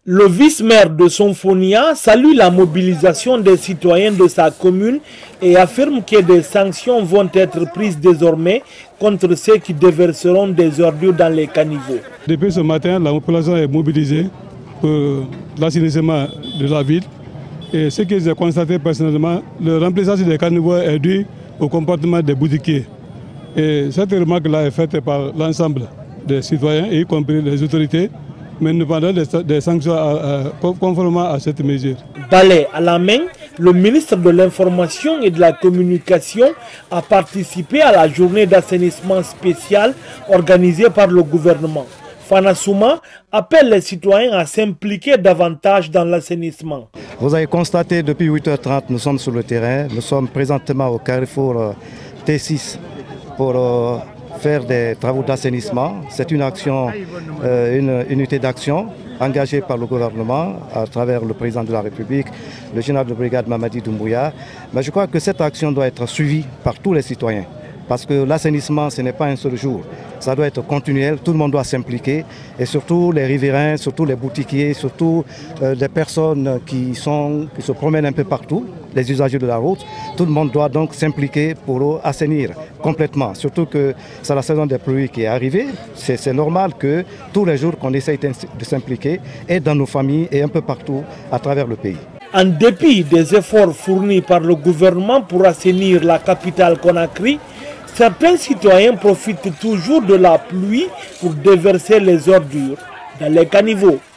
Le vice-maire de Sonfonia salue la mobilisation des citoyens de sa commune et affirme que des sanctions vont être prises désormais contre ceux qui déverseront des ordures dans les caniveaux. Depuis ce matin, la population est mobilisée pour l'assainissement de la ville. Et ce que j'ai constaté personnellement, le remplissage des caniveaux est dû au comportement des boutiquiers. Et cette remarque-là est faite par l'ensemble des citoyens, y compris les autorités, mais nous demandons des sanctions conformément à cette mesure. Balai à la main, le ministre de l'Information et de la Communication a participé à la journée d'assainissement spéciale organisée par le gouvernement. Fana Souma appelle les citoyens à s'impliquer davantage dans l'assainissement. Vous avez constaté depuis 8h30, nous sommes sur le terrain. Nous sommes présentement au carrefour T6 pour faire des travaux d'assainissement. C'est une action, une unité d'action engagée par le gouvernement à travers le président de la République, le général de brigade Mamadi Doumbouya. Mais je crois que cette action doit être suivie par tous les citoyens. Parce que l'assainissement, ce n'est pas un seul jour. Ça doit être continuel, tout le monde doit s'impliquer. Et surtout les riverains, surtout les boutiquiers, surtout les personnes qui se promènent un peu partout, les usagers de la route. Tout le monde doit donc s'impliquer pour assainir complètement. Surtout que c'est la saison des pluies qui est arrivée. C'est normal que tous les jours qu'on essaye de s'impliquer, et dans nos familles et un peu partout à travers le pays. En dépit des efforts fournis par le gouvernement pour assainir la capitale Conakry, certains citoyens profitent toujours de la pluie pour déverser les ordures dans les caniveaux.